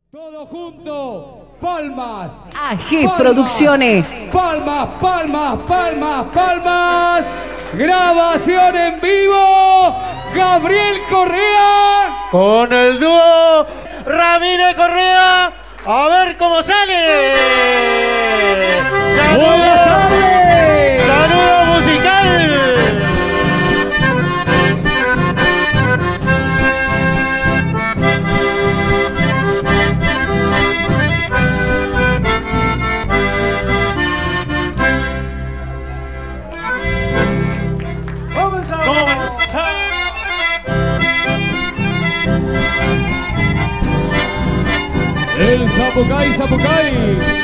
Todo junto, palmas. AG Producciones. Palmas, palmas, palmas, palmas. Grabación en vivo. Gabriel Correa. Con el dúo Ramírez Correa. A ver cómo sale. Buenas tardes. Saludo musical. El Zapucay, Zapucay.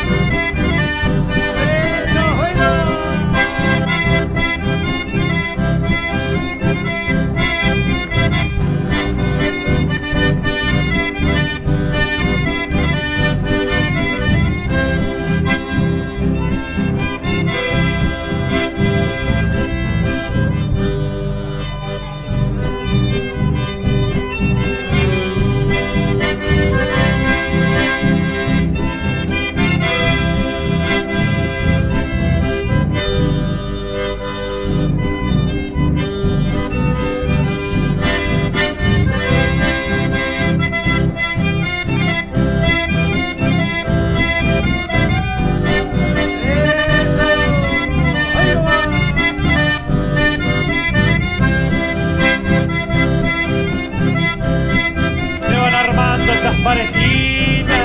Esas parejitas.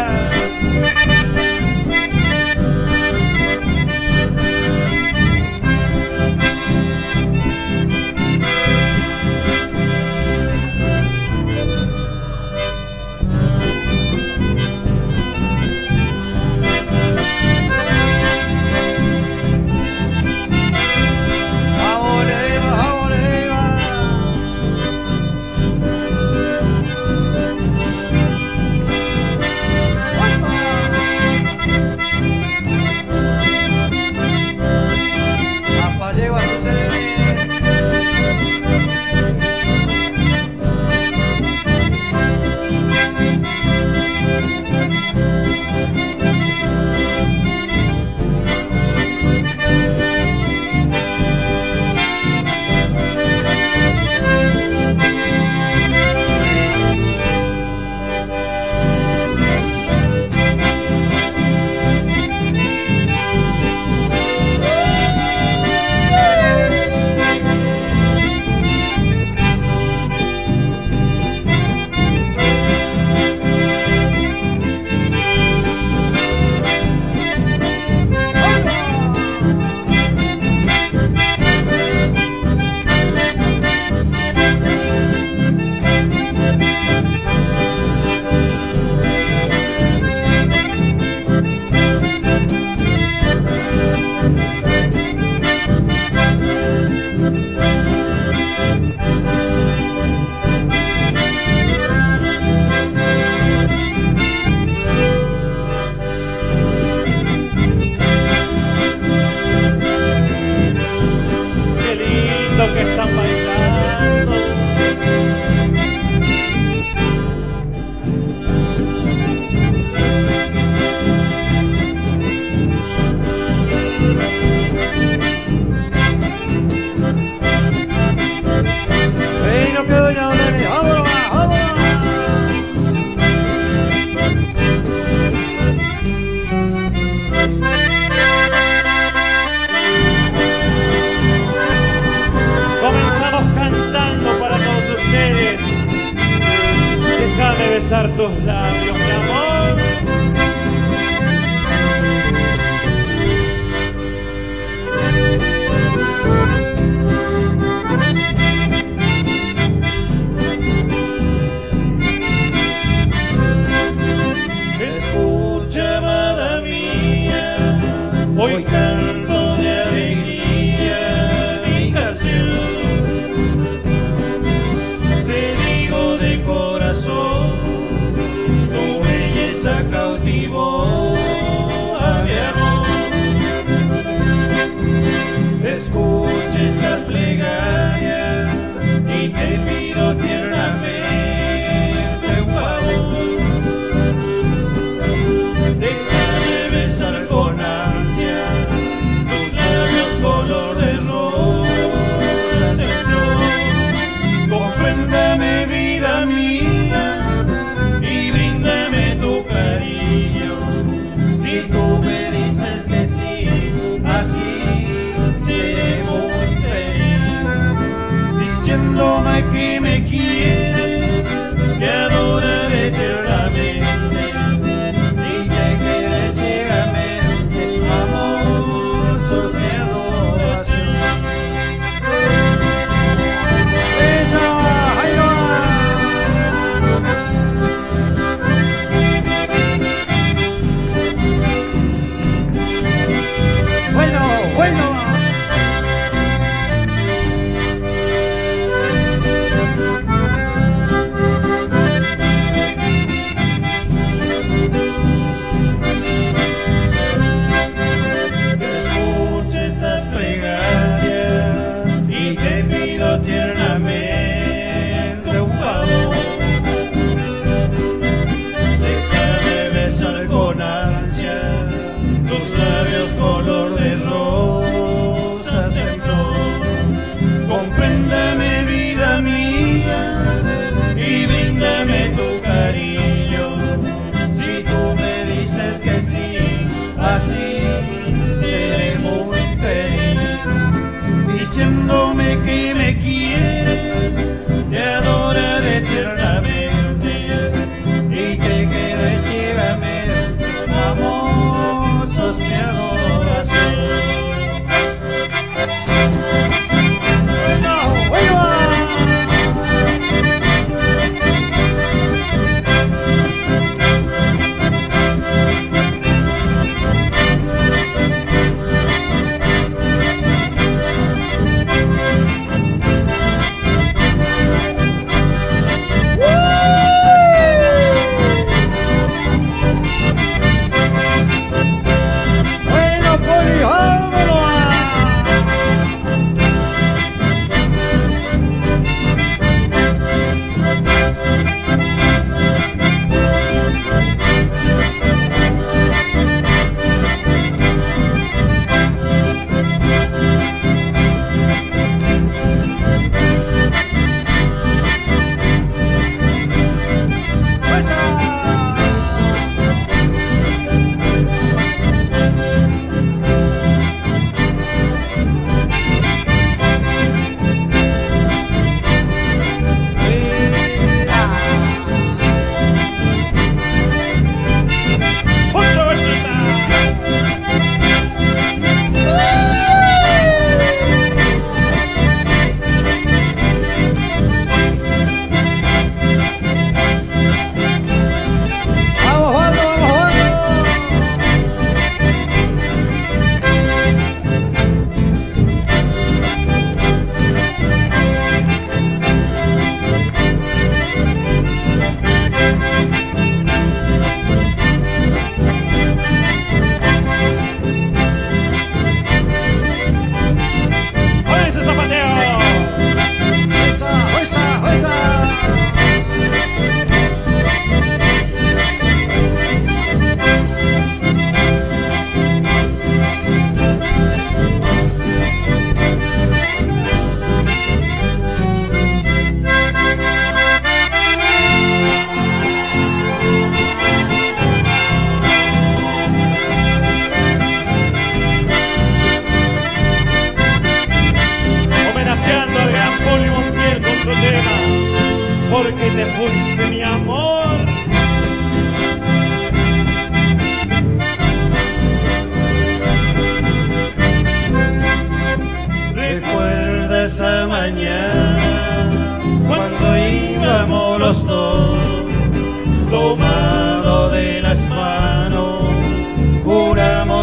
Que están bailando. ¡Ey, no quedo ya, dale! ¡Vámonos, vámonos! Comenzamos cantando para todos ustedes. Déjame besar tus labios, mi amor. Escucha, amada mía, hoy canto de alegría mi canción. Te digo de corazón, tu bella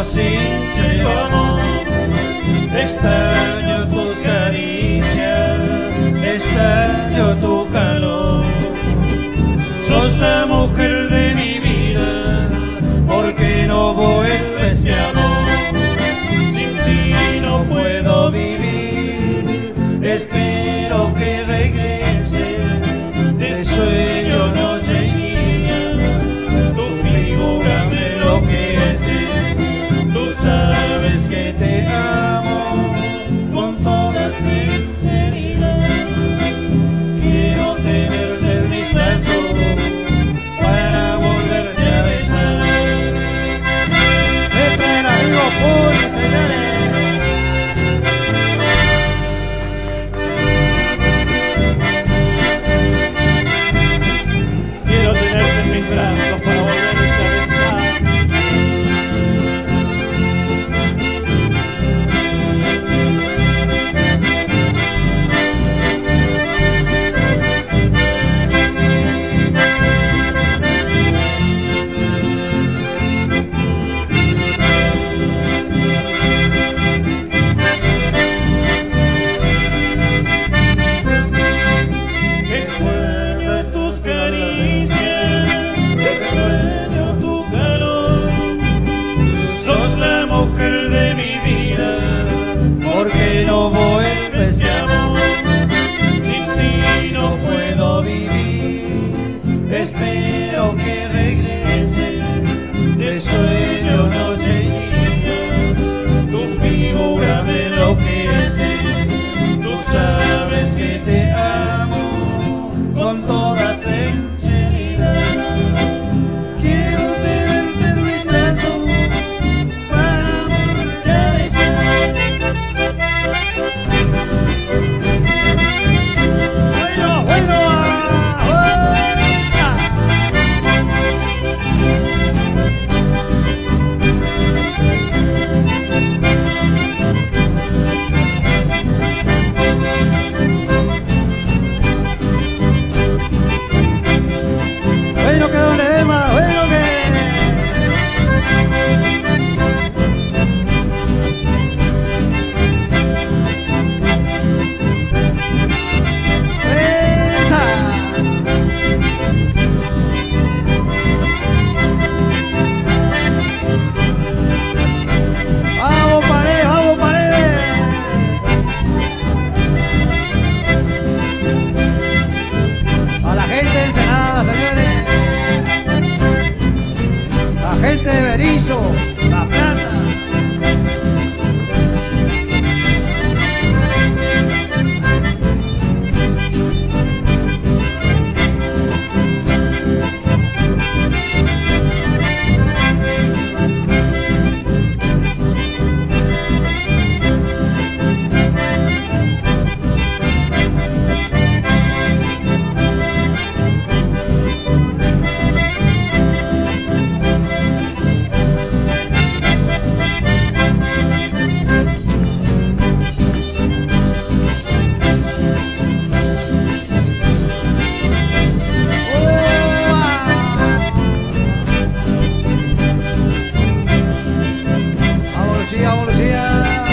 sincero amor. Extraño tus caricias, extraño tu calor. Sos la mujer de mi vida, porque no vuelves mi amor. Sin ti no puedo vivir, espero que regrese. Te sueño noche y día, tu figura me enloquece. Tú sabes que te amo con toda sinceridad. Quiero tenerte en mis brazos para volverte a besar. Letra del amigo Puri, señores. Quiero tenerte en mis brazos para volverte a besar. Extraño tus caricias, extraño tu calor. Sos la mujer de mi vida, porque no vuelves mi amor. Sin ti no puedo vivir, espero que regrese. Te sueño noche y día, tu figura me enloquece. Tú sabes que te amo con toda sinceridad. Quiero tenerte en mis brazos para volverte a besar. Bueno, bueno, ¡fuerza! Bueno que don Ledesma, bueno que. ¡Esa! ¡Vamos Paredes, vamos Paredes! A la gente de Ensenada, señores. La gente de Berizo, La Plata. Vamos Lucía, vamos Lucía.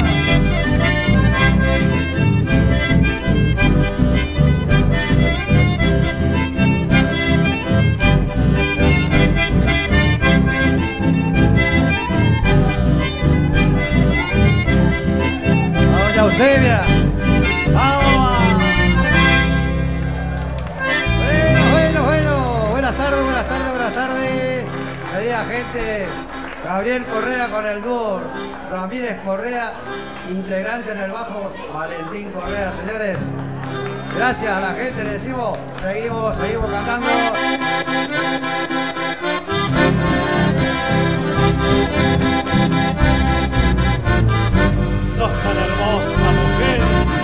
Vamos Eusebia. Vamos. Bueno. Buenas tardes. Querida gente, Gabriel Correa con el dúo Ramírez Correa, integrante en el bajo Valentín Correa, señores. Gracias a la gente, le decimos, seguimos cantando. Sos tan hermosa mujer.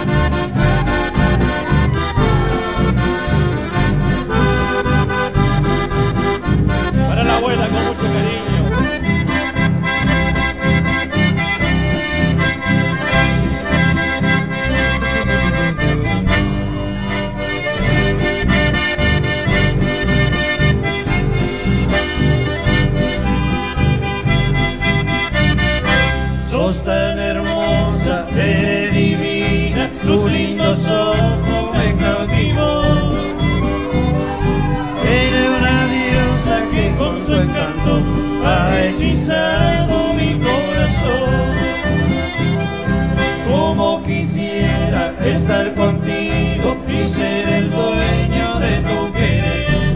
Para la abuela con mucho cariño. momento ha hechizado mi corazón. Como quisiera estar contigo y ser el dueño de tu querer.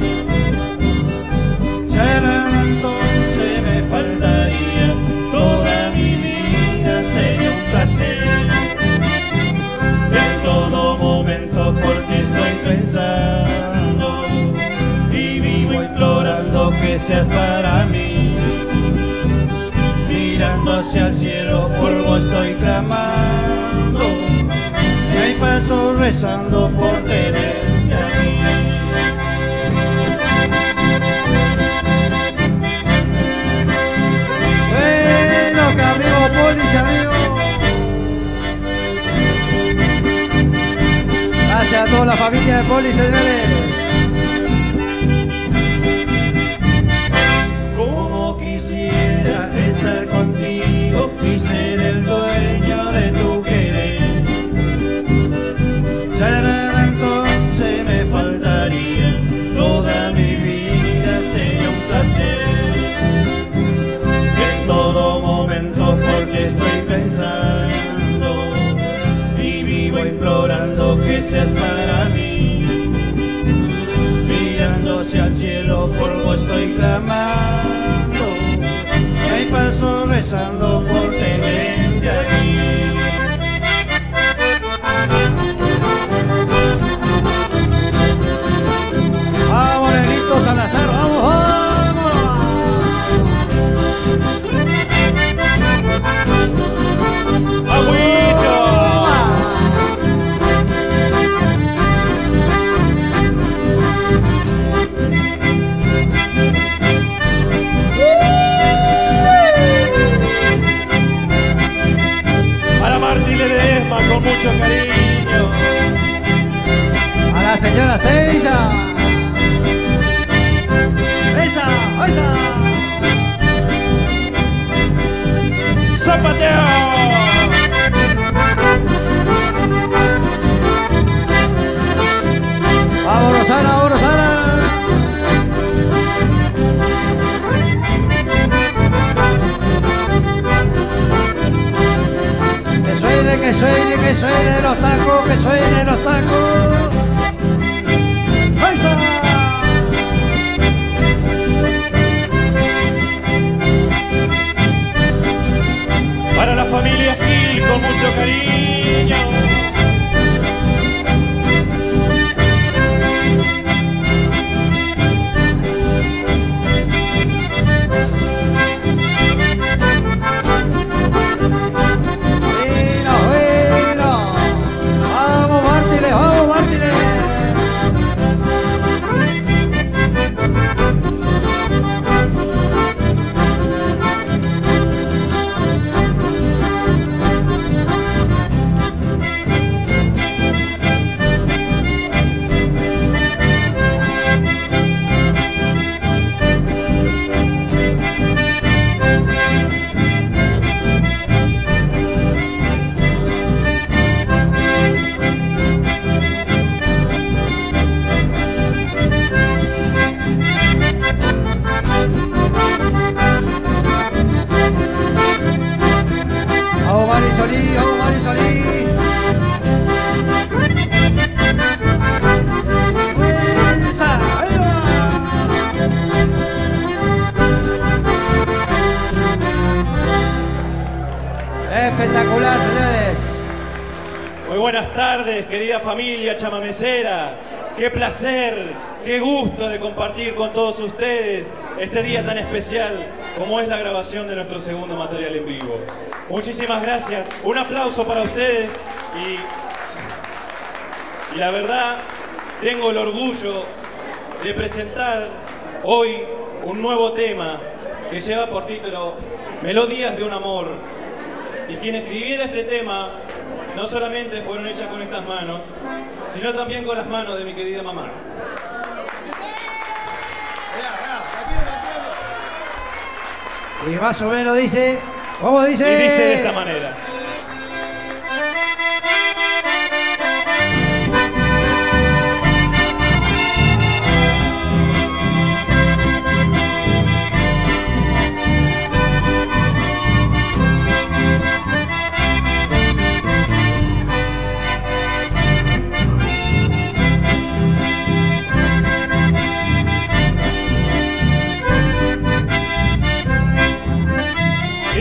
Ya entonces me faltaría toda mi vida, sería un placer. En todo momento porque estoy pensando y vivo implorando que seas para mí. Mirando hacia el cielo por vos estoy clamando y ahí paso rezando por tenerte a mí. Bueno, que amigo Polis, amigo. Gracias a toda la familia de Polis, señores. Como quisiera estar contigo y ser el dueño de tu querer. Ya nada entonces me faltaría, toda mi vida sería un placer. En todo momento porque estoy pensando y vivo implorando que seas para mí. Mirando hacia el cielo por vos estoy clamando y ahí paso rezando por tenerte aquí. Vamos, negrito Salazar, vamos, vamos. ¡Agüita! Para Martín Ledesma con mucho cariño. A la señora Seiza. Esa, esa. ¡Zapateo! Vamos, Rosana, vamos, Rosana. Que suene, que suene, que suenen los tacos, que suenen los tacos. ¡Esa! Para la familia Gil con mucho cariño. Bueno, bueno. Vamos, Martínez, vamos, Martínez. Vamos, Marisoli, vamos, Marisoli. ¡Esa! ¡Ahí va! Espectacular, señores. Muy buenas tardes, querida familia chamamecera. Qué placer, qué gusto de compartir con todos ustedes este día tan especial como es la grabación de nuestro segundo material en vivo. Muchísimas gracias, un aplauso para ustedes y la verdad tengo el orgullo de presentar hoy un nuevo tema que lleva por título Melodías de un amor. Y quien escribiera este tema no solamente fueron hechas con estas manos, sino también con las manos de mi querida mamá. Y más o menos dice, ¿cómo dice? Y dice de esta manera.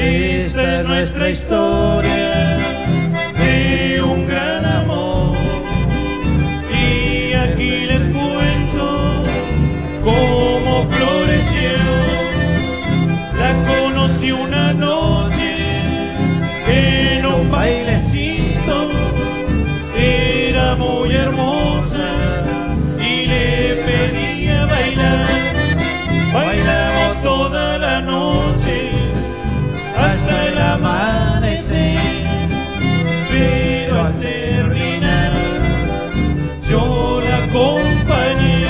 Esta es nuestra historia de un gran amor, y aquí les cuento cómo floreció. La conocí una noche en un bailecito, era muy hermosa y le pedía bailar. Bailamos toda la noche hasta el amanecer, pero al terminar yo la acompañé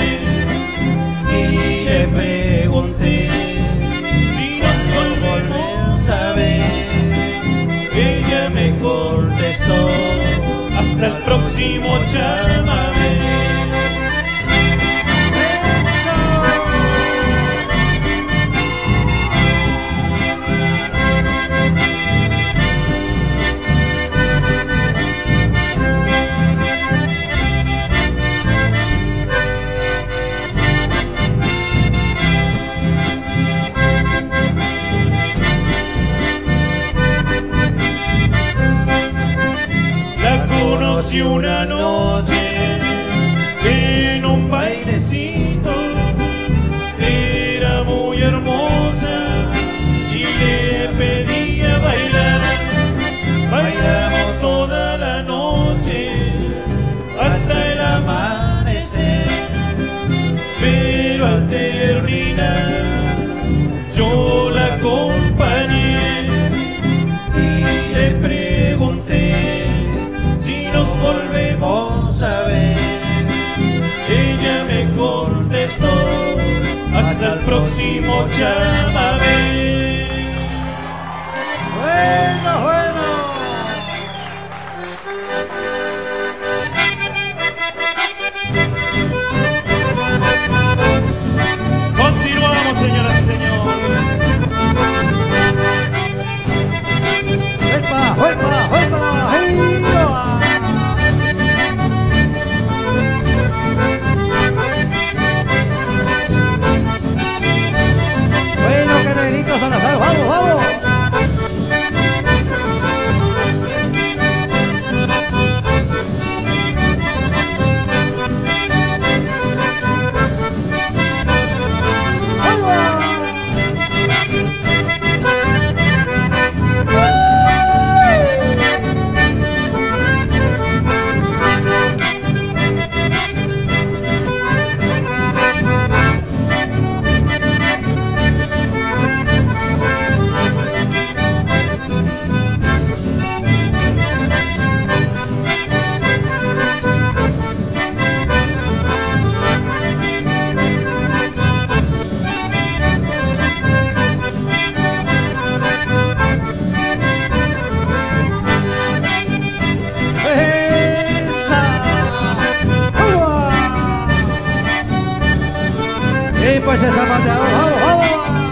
y le pregunté si nos volvemos a ver. Ella me contestó: hasta el próximo llámame. Conocí una noche en un bailecito, era muy hermosa y le pedía bailar. Bailamos toda la noche hasta el amanecer, pero al terminar yo la acompañé y le pregunté si nos volvemos a ver. Ella me contestó: hasta el próximo llámame. Bueno, bueno. Continuamos, señoras y señores. ¡Huepa, huepa, huepa! ¡Hey! Bueno, que negrito Salazar, vamos, vamos. Pues ese zapateador, vamos, vamos.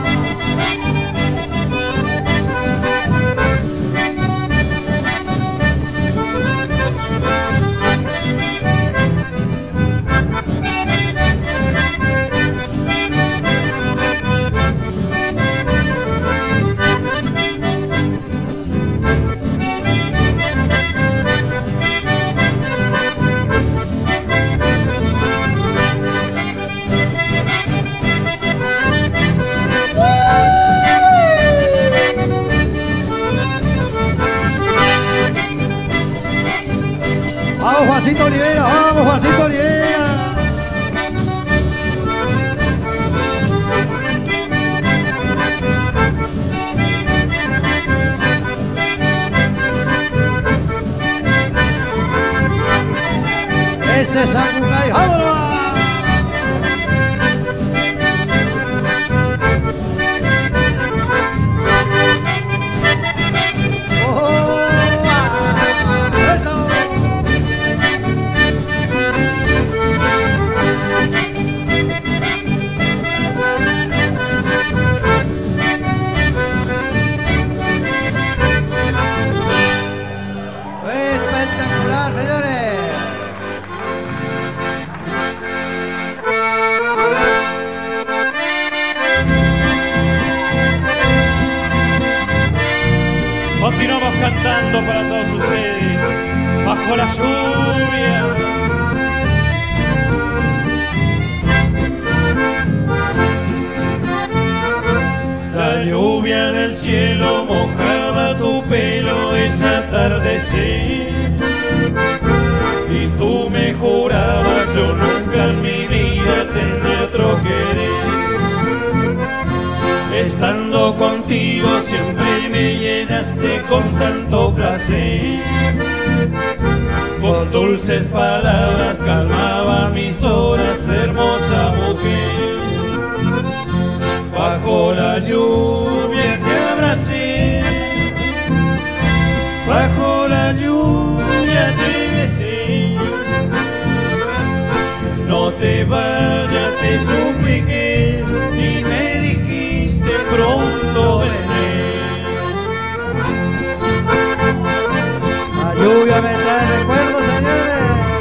Vamos, Juancito Olivera, vamos, Juancito Olivera. Ese Samurai, vámonos. Espectacular, señores. Continuamos cantando para todos ustedes, bajo la lluvia. La lluvia del cielo mojaba tu pelo ese atardecer, y tú me jurabas yo nunca en mi vida tendré otro querer. Estando contigo siempre me llenaste con tanto placer, con dulces palabras calmaba mis horas, hermosa mujer. Bajo la lluvia te abracé, bajo la lluvia te besé. No te vayas, te supliqué, y me dijiste pronto vendré. La lluvia me trae recuerdos, señores.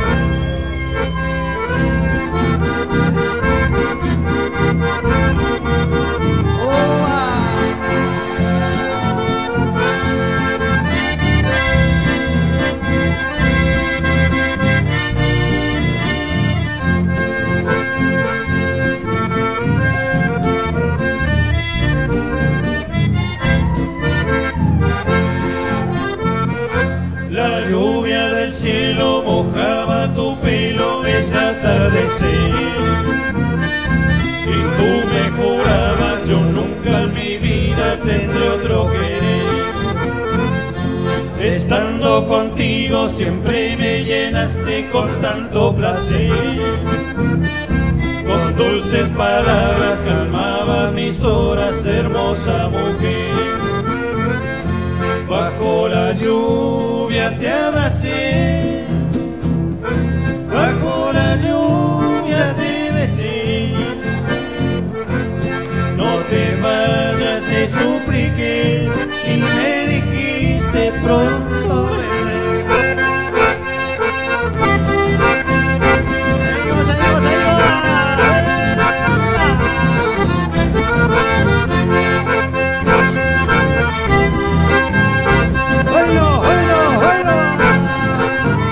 La lluvia del cielo mojaba tu pelo ese atardecer, y tú me jurabas yo nunca en mi vida tendré otro querer. Estando contigo siempre me llenaste con tanto placer, con dulces palabras calmabas mis horas, hermosa mujer. Bajo la lluvia te abracé, bajo la lluvia te besé. No te vayas, te supliqué, y me dijiste pronto vendré. Seguimos, seguimos, seguimos. Bueno, bueno, bueno.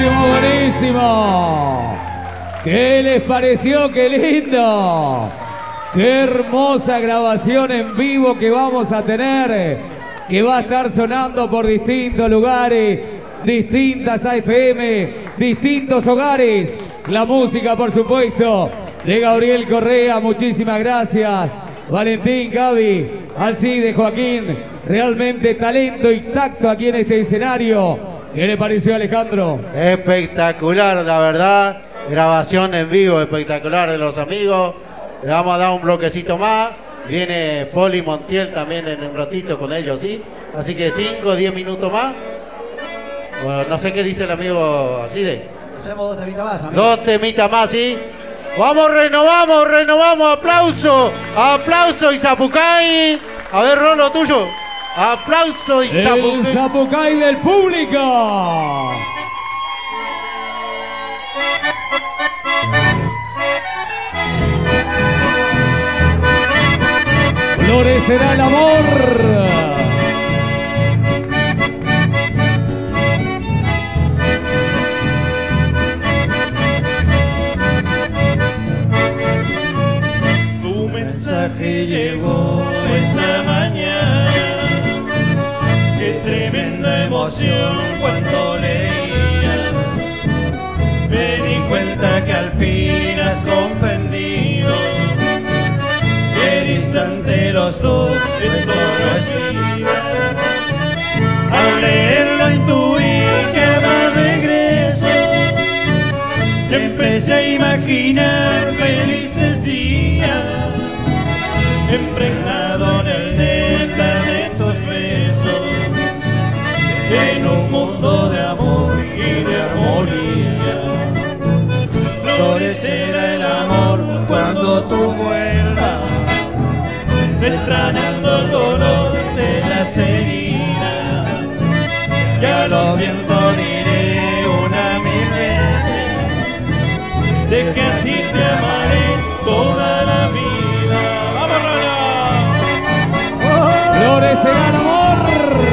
Buenísimo, buenísimo. ¿Qué les pareció? ¡Qué lindo! ¡Qué hermosa grabación en vivo que vamos a tener! Que va a estar sonando por distintos lugares, distintas AFM, distintos hogares. La música, por supuesto, de Gabriel Correa. Muchísimas gracias. Valentín, Gaby, Alcide, Joaquín. Realmente talento y tacto aquí en este escenario. ¿Qué le pareció, Alejandro? Espectacular, la verdad. Grabación en vivo espectacular de los amigos. Le vamos a dar un bloquecito más. Viene Poli Montiel también en un ratito con ellos, ¿sí? Así que 5 o 10 minutos más. Bueno, no sé qué dice el amigo Alcide. Hacemos 2 temitas más, amigo. 2 temitas más, ¿sí? Vamos, renovamos. Aplauso y Zapucay. A ver, Rolo, tuyo. Aplauso y Zapucay. El Zapucay del público. Florecerá el amor. Tu mensaje llegó esta mañana. Qué tremenda emoción cuando leía. Me di cuenta que al fin has comprendido que distante los dos, esto no es vida. Al leerlo intuí que habrá regreso. Y empecé a imaginar felices días, impregnado en el néctar de tus besos, en un mundo de amor y de armonía. Florecerá el amor cuando tú vuelvas, extrañando el dolor de las heridas. Ya lo vientos diré 1.000 veces, de que así te amaré toda la vida. ¡Vamos, Florecerá el amor.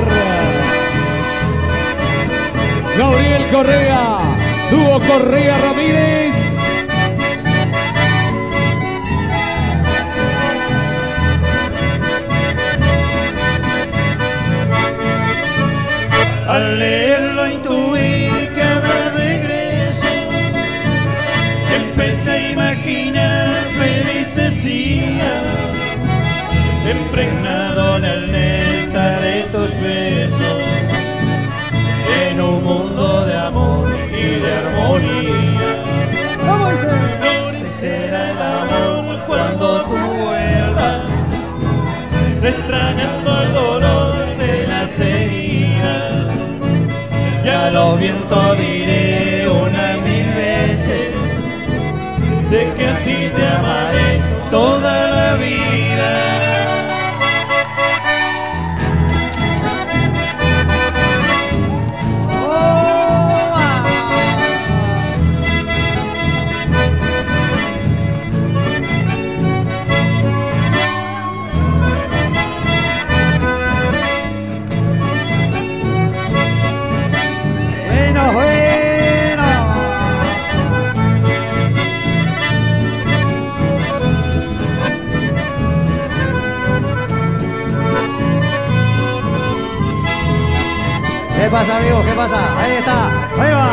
Gabriel Correa, dúo Correa Ramírez. Al leerlo intuí que habrá regreso. Empecé a imaginar felices días, impregnado en el néctar de tus besos, en un mundo de amor y de armonía. Florecerá el amor cuando tú vuelvas, extrañando el dolor de las heridas. Ya lo vientos diré 1.000 veces, de que así te amaré toda la vida. ¿Qué pasa, amigos? ¿Qué pasa? Ahí está. Ahí va.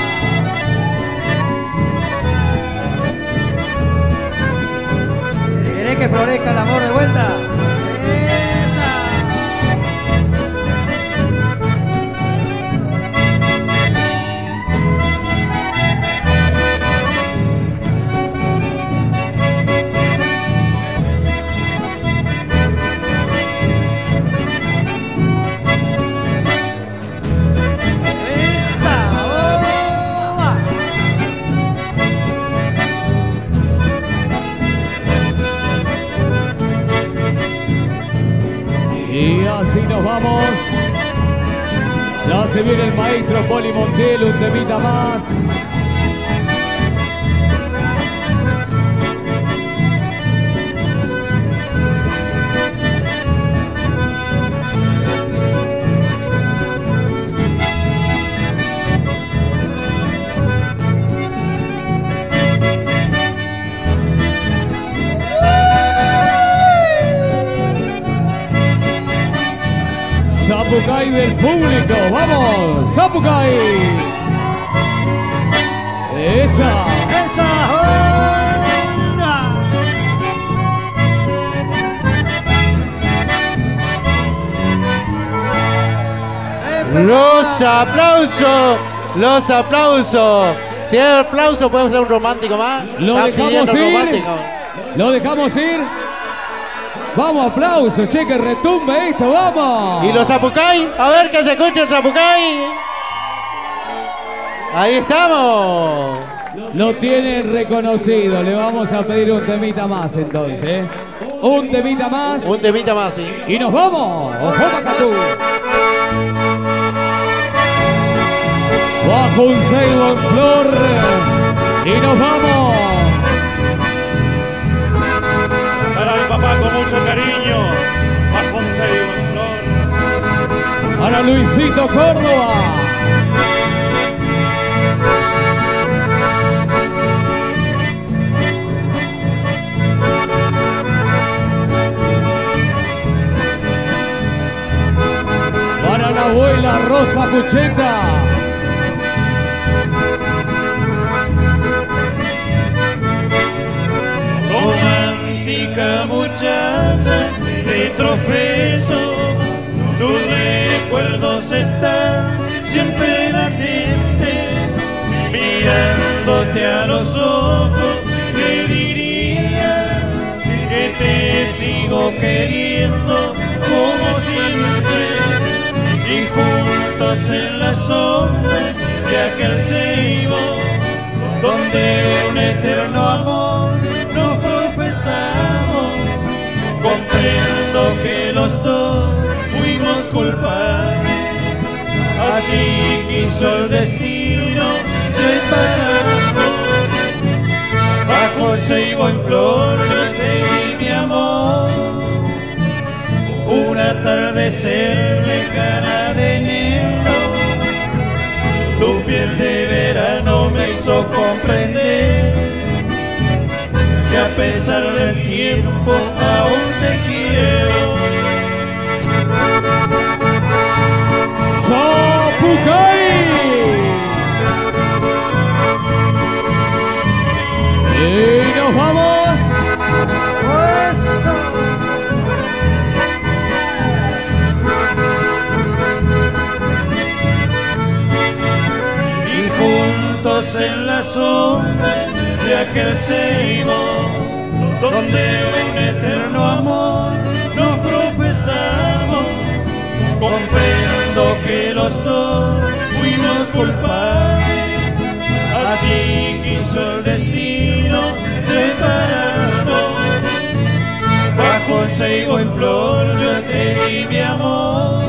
¿Querés que florezca el amor de vuelta? ¡Esa! Y así nos vamos. Ya se viene el maestro Poli Montiel, un temita más. Zapucay del público. ¡Vamos! ¡Zapucay! ¡Esa! Los aplausos. Si hay aplauso, podemos hacer un romántico más. Lo Están dejamos pidiendo ir. romántico. Lo dejamos ir. Vamos, aplausos, che, que retumbe esto, vamos. ¿Y los Zapucay? A ver que se escuche el Zapucay. Ahí estamos. Lo tienen reconocido. Le vamos a pedir un temita más entonces. Un temita más. Un temita más, sí. Y nos vamos. ¡Ojo, Macatú! Bajo un ceibo en flor. Y nos vamos. Para el papá con mucho cariño, bajo un ceibo en flor. Para Luisito Córdoba. Para la abuela Rosa Pucheta. Romántica muchacha de Trofeso, tus recuerdos están siempre latentes. Mirándote a los ojos, te diría que te sigo queriendo como siempre. Y juntos en la sombra de aquel ceibo, donde un eterno amor nos profesamos, comprendo que los dos fuimos culpables. Así quiso el destino separarnos. Bajo el ceibo en flor yo te di mi amor. Un atardecer lejana de enero, tu piel de verano me hizo comprender que a pesar del tiempo aún te quiero. ¡Zapucay! Y nos vamos. En la sombra de aquel ceibo, donde un eterno amor nos profesamos, comprendo que los dos fuimos culpables. Así quiso el destino separarnos. Bajo el ceibo en flor yo te di mi amor.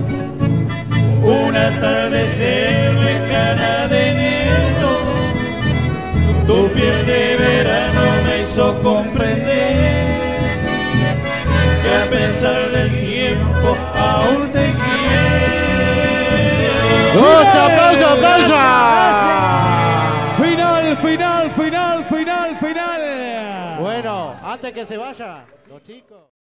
Un atardecer lejana de enero, tu piel de verano me hizo comprender que a pesar del tiempo aún te quiero. ¡Dos aplausos, aplausos! Final. Bueno, antes que se vaya, los chicos.